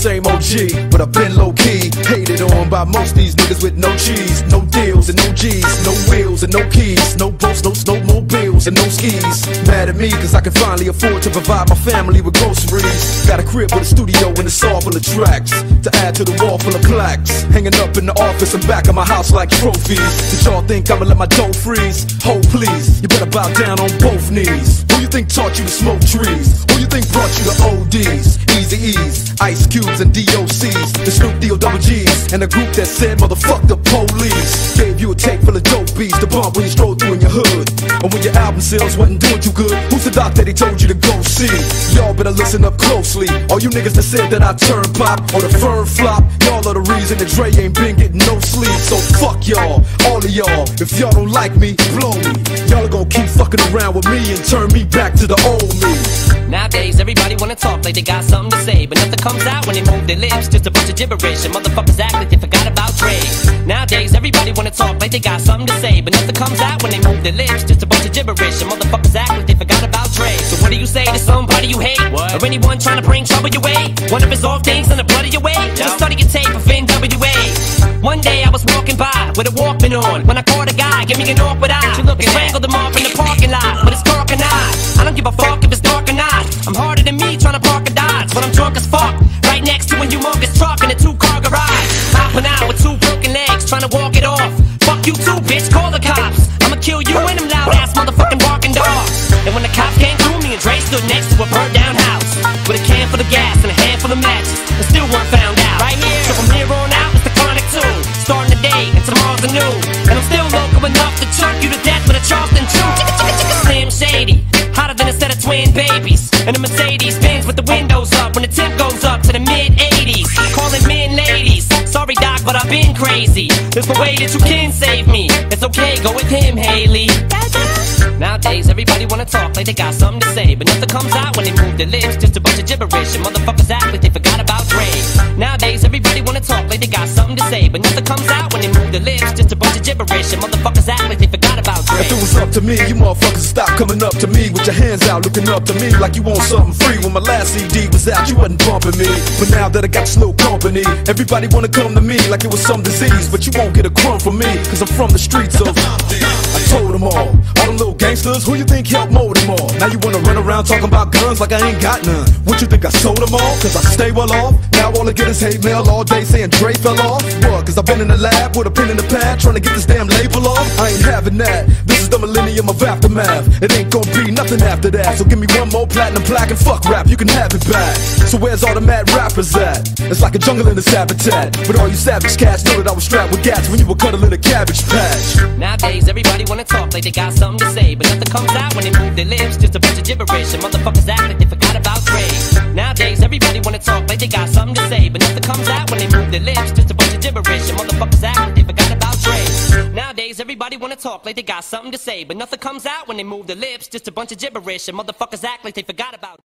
same OG, but I've been low-key. Hated on by most these niggas with no cheese, no deals and no G's, no wheels and no keys, no boats, no snowmobiles and no skis. Mad at me cause I can finally afford to provide my family with groceries. Got a crib with a studio and it's all full of tracks to add to the wall full of plaques, hanging up in the office and back of my house like trophies. Did y'all think I'ma let my dough freeze? Ho please, you better bow down on both knees. Who you think taught you to smoke trees? Who you think brought you to ODs, Eazy-E's, Ice Cubes and DOC's, the Snoop D-O-double G's, and a group that said motherfuck the police? Gave you a tape full of dope beats to bump when you stroll through in your hood, and when your album sales wasn't doing too good. Who's the doc that he told you to go see? Y'all better listen up closely. All you niggas that said that I turn pop or the firm flop, y'all are the reason that Dre ain't been getting no sleep. So fuck y'all, all of y'all. If y'all don't like me, blow me. Y'all are gonna keep fucking around with me and turn me back to the old me. Nowadays, everybody wanna talk like they got something to say, but nothing comes out when they move their lips. Just a bunch of gibberish, and motherfuckers act like they forgot about Dre. Nowadays, everybody wanna talk like they got something to say, but nothing comes out when they move their lips. Just a bunch of gibberish, and motherfuckers act like they forgot about Dre. So what do you say to somebody you hate? What? Or anyone trying to bring trouble your way? One of his off things in the blood of your way? Just study your tape of NWA. One day I was walking by with a Walkman on when I caught a guy, give me an awkward eye. He strangled him off in the parking lot with his cork and I don't give a fuck if it's dark or not. I'm harder than me trying to park a Dodge when I'm drunk as fuck, right next to a humongous truck in a 2-car garage. Hopping out with 2 broken legs trying to walk it off. Fuck you too, bitch, call the cops. I'ma kill you and them loud ass motherfucking barking dogs. And when the cops came through, me and Dre stood next to a burned down house with a can full of gas and a handful of matches, and still weren't found out. Right here, so from here on out, it's the Chronic 2. Starting the day and tomorrow's a new, and I'm still local enough to choke you to death with a Charleston chew. Slim Shady, hotter than a set of twin babies, and a Mercedes Benz with the windows up when the temp goes up to the mid-80s. Calling men ladies, sorry doc, but I've been crazy. There's no way that you can save me. It's okay, go with him, Haley. Nowadays, everybody wanna talk like they got something to say, but nothing comes out when they move their lips. Just a bunch of gibberish, and motherfuckers act like they forgot about Dre. Nowadays, everybody wanna talk like they got something to say, but nothing comes out when they move their lips. Just a bunch of gibberish, and motherfuckers act like they forgot about Dre. If it was up to me, you motherfuckers stop coming up to me with your hands out, looking up to me like you want something free. When my last CD was out, you wasn't bumping me, but now that I got slow company, everybody wanna come to me like it was some disease. But you won't get a crumb from me, cause I'm from the streets of I told them all them little gangsters, who you think helped mold them all? Now you wanna run around talking about guns like I ain't got none. What you think I sold them all? Cause I stay well off. Now all I get is hate mail all day saying Dre fell off. What? Cause I've been in the lab with a pen in the pad trying to get this damn label off. I ain't having that. This is the millennium of aftermath. It ain't gonna be nothing after that. So give me one more platinum plaque and fuck rap, you can have it back. So where's all the mad rappers at? It's like a jungle in its habitat. But all you savage cats know that I was strapped with gats when you were cuddling a cabbage patch. Nowadays, everybody wanna talk like they got something to say, but nothing comes out when they move their lips. Just a bunch of gibberish, and motherfuckers act like they forgot about Dre. Nowadays, everybody wanna talk like they got something to say, but nothing comes out when they move their lips. Just a bunch of gibberish, and motherfuckers act like they forgot about Dre. Nowadays, everybody wanna talk like they got something to say, but nothing comes out when they move their lips. Just a bunch of gibberish, and motherfuckers act like they forgot about